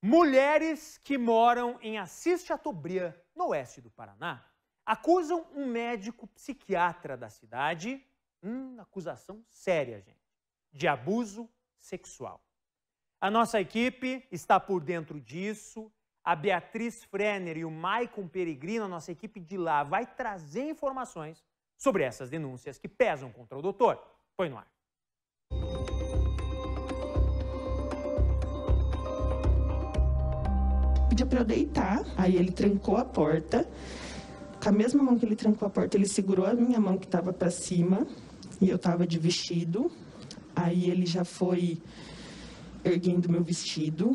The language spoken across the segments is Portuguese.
Mulheres que moram em Assis Chateaubriand, no oeste do Paraná, acusam um médico psiquiatra da cidade, acusação séria, gente, de abuso sexual. A nossa equipe está por dentro disso. A Beatriz Frenner e o Maicon Peregrino, a nossa equipe de lá, vai trazer informações sobre essas denúncias que pesam contra o doutor. Põe no ar. Pediu para eu deitar, aí ele trancou a porta. Com a mesma mão que ele trancou a porta, ele segurou a minha mão que estava para cima e eu estava de vestido. Aí ele já foi erguendo meu vestido,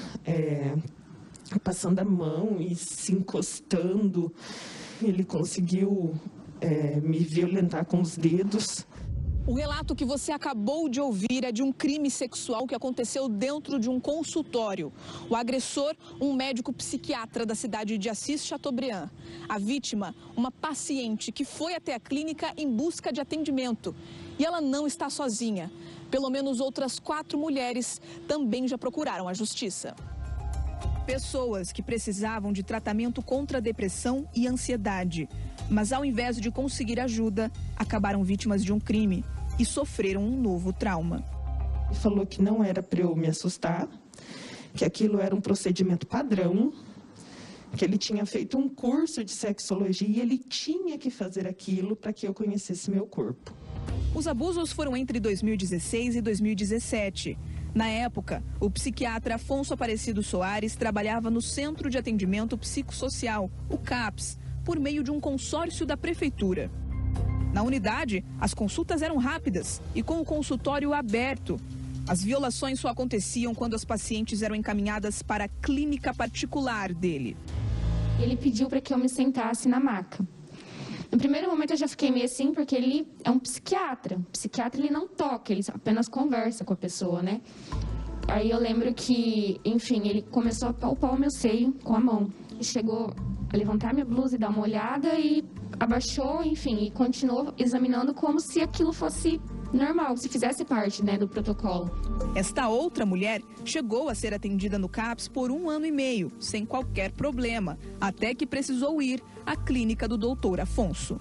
passando a mão e se encostando. Ele conseguiu me violentar com os dedos. O relato que você acabou de ouvir é de um crime sexual que aconteceu dentro de um consultório. O agressor, um médico psiquiatra da cidade de Assis Chateaubriand. A vítima, uma paciente que foi até a clínica em busca de atendimento. E ela não está sozinha. Pelo menos outras 4 mulheres também já procuraram a justiça. Pessoas que precisavam de tratamento contra a depressão e ansiedade, mas ao invés de conseguir ajuda, acabaram vítimas de um crime e sofreram um novo trauma. Ele falou que não era para eu me assustar, que aquilo era um procedimento padrão, que ele tinha feito um curso de sexologia e ele tinha que fazer aquilo para que eu conhecesse meu corpo. Os abusos foram entre 2016 e 2017. Na época, o psiquiatra Afonso Aparecido Soares trabalhava no Centro de Atendimento Psicossocial, o CAPS, por meio de um consórcio da prefeitura. Na unidade, as consultas eram rápidas e com o consultório aberto. As violações só aconteciam quando as pacientes eram encaminhadas para a clínica particular dele. Ele pediu para que eu me sentasse na maca. No primeiro momento eu já fiquei meio assim, porque ele é um psiquiatra. O psiquiatra ele não toca, ele apenas conversa com a pessoa, né? Aí eu lembro que, enfim, ele começou a palpar o meu seio com a mão. E chegou a levantar minha blusa e dar uma olhada e abaixou, enfim, e continuou examinando como se aquilo fosse normal, se fizesse parte, né, do protocolo. Esta outra mulher chegou a ser atendida no CAPS por 1 ano e meio, sem qualquer problema, até que precisou ir à clínica do doutor Afonso.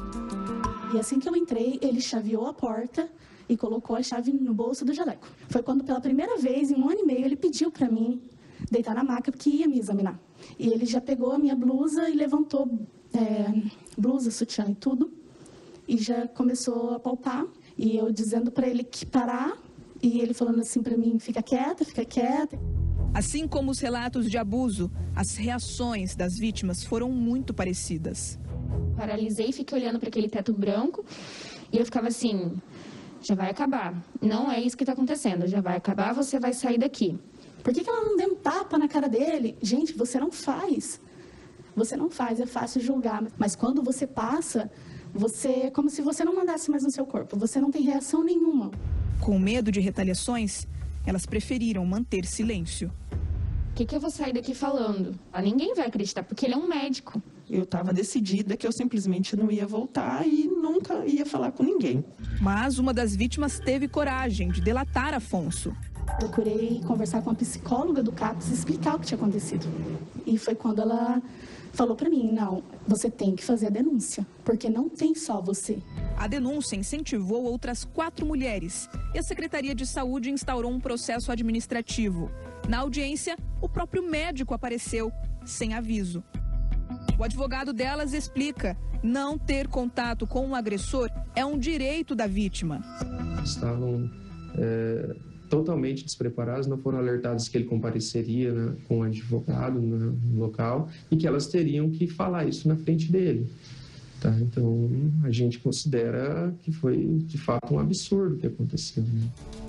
E assim que eu entrei, ele chaveou a porta e colocou a chave no bolso do jaleco. Foi quando, pela primeira vez, em 1 ano e meio, ele pediu para mim deitar na maca, porque ia me examinar. E ele já pegou a minha blusa e levantou blusa, sutiã e tudo, e já começou a palpar. E eu dizendo para ele que parar, e ele falando assim para mim, fica quieta, fica quieta. Assim como os relatos de abuso, as reações das vítimas foram muito parecidas. Paralisei e fiquei olhando para aquele teto branco, e eu ficava assim, já vai acabar. Não é isso que está acontecendo, já vai acabar, você vai sair daqui. Por que ela não deu um tapa na cara dele? Gente, você não faz. Você não faz, é fácil julgar. Mas quando você passa, é como se você não mandasse mais no seu corpo. Você não tem reação nenhuma. Com medo de retaliações, elas preferiram manter silêncio. O que eu vou sair daqui falando? Ninguém vai acreditar, porque ele é um médico. Eu estava decidida que eu simplesmente não ia voltar e nunca ia falar com ninguém. Mas uma das vítimas teve coragem de delatar Afonso. Procurei conversar com a psicóloga do CAPS e explicar o que tinha acontecido. E foi quando ela falou para mim, não, você tem que fazer a denúncia, porque não tem só você. A denúncia incentivou outras 4 mulheres e a Secretaria de Saúde instaurou um processo administrativo. Na audiência, o próprio médico apareceu, sem aviso. O advogado delas explica, não ter contato com o agressor é um direito da vítima. Estavam totalmente despreparados, não foram alertados que ele compareceria, né, com o advogado no local e que elas teriam que falar isso na frente dele. Tá? Então, a gente considera que foi, de fato, um absurdo o que aconteceu. Né?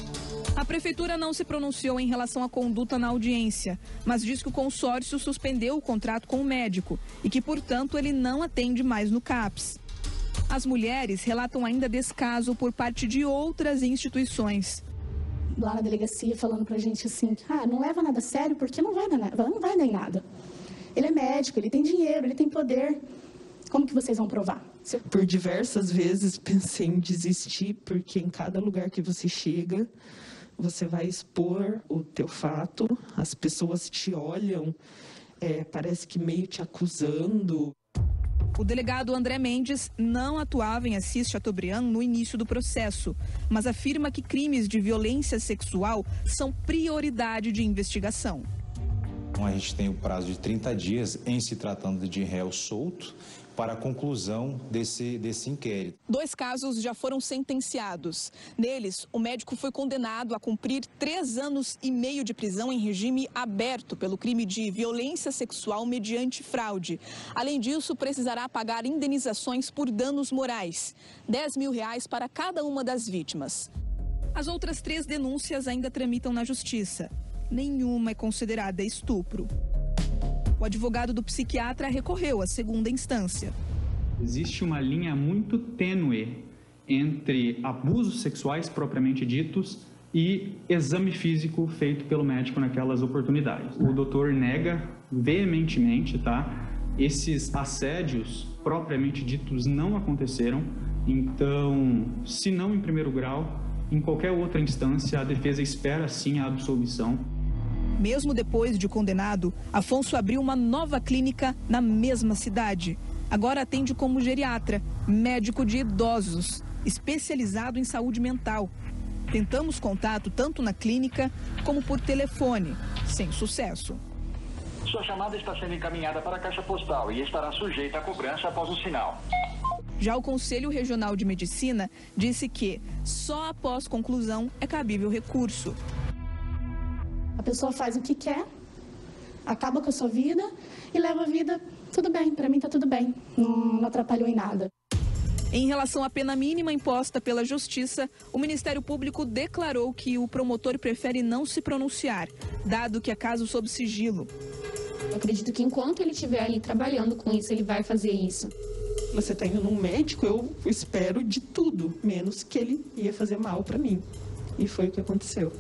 A prefeitura não se pronunciou em relação à conduta na audiência, mas diz que o consórcio suspendeu o contrato com o médico e que, portanto, ele não atende mais no CAPS. As mulheres relatam ainda descaso por parte de outras instituições. Lá na delegacia falando pra gente assim, não leva nada a sério porque não vai dar em nada. Ele é médico, ele tem dinheiro, ele tem poder. Como que vocês vão provar? Por diversas vezes pensei em desistir, porque em cada lugar que você chega, você vai expor o teu fato, as pessoas te olham, parece que meio te acusando. O delegado André Mendes não atuava em Assis Chateaubriand no início do processo, mas afirma que crimes de violência sexual são prioridade de investigação. A gente tem o prazo de 30 dias em se tratando de réu solto para a conclusão desse inquérito. 2 casos já foram sentenciados. Neles, o médico foi condenado a cumprir 3 anos e meio de prisão em regime aberto pelo crime de violência sexual mediante fraude. Além disso, precisará pagar indenizações por danos morais, R$10 mil para cada uma das vítimas. As outras 3 denúncias ainda tramitam na justiça. Nenhuma é considerada estupro. O advogado do psiquiatra recorreu à 2ª instância. Existe uma linha muito tênue entre abusos sexuais propriamente ditos e exame físico feito pelo médico naquelas oportunidades. O doutor nega veementemente, tá? Esses assédios propriamente ditos não aconteceram. Então, se não em primeiro grau, em qualquer outra instância, a defesa espera sim a absolvição. Mesmo depois de condenado, Afonso abriu uma nova clínica na mesma cidade. Agora atende como geriatra, médico de idosos, especializado em saúde mental. Tentamos contato tanto na clínica como por telefone, sem sucesso. Sua chamada está sendo encaminhada para a caixa postal e estará sujeita à cobrança após o sinal. Já o Conselho Regional de Medicina disse que só após conclusão é cabível recurso. A pessoa faz o que quer, acaba com a sua vida e leva a vida, tudo bem, para mim tá tudo bem, não atrapalhou em nada. Em relação à pena mínima imposta pela Justiça, o Ministério Público declarou que o promotor prefere não se pronunciar, dado que é caso sob sigilo. Eu acredito que enquanto ele estiver ali trabalhando com isso, ele vai fazer isso. Você está indo num médico, eu espero de tudo, menos que ele ia fazer mal para mim. E foi o que aconteceu.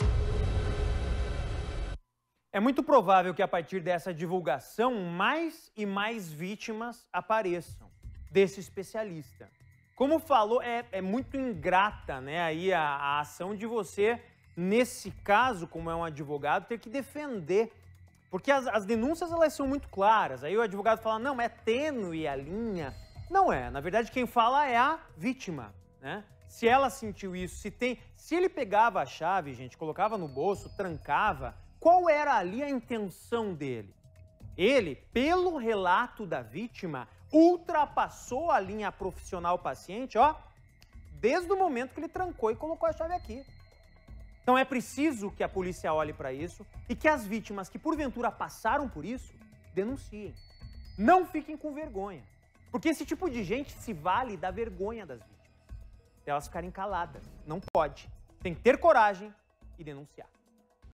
É muito provável que a partir dessa divulgação, mais e mais vítimas apareçam desse especialista. Como falou, é muito ingrata, né, aí a ação de você, nesse caso, como é um advogado, ter que defender. Porque as denúncias, elas são muito claras. Aí o advogado fala, não, é tênue a linha. Não é. Na verdade, quem fala é a vítima, né? Se ela sentiu isso, se ele pegava a chave, gente, colocava no bolso, trancava, qual era ali a intenção dele? Ele, pelo relato da vítima, ultrapassou a linha profissional paciente, ó, desde o momento que ele trancou e colocou a chave aqui. Então é preciso que a polícia olhe para isso e que as vítimas que porventura passaram por isso, denunciem. Não fiquem com vergonha, porque esse tipo de gente se vale da vergonha das vítimas. Elas ficarem caladas. Não pode. Tem que ter coragem e denunciar.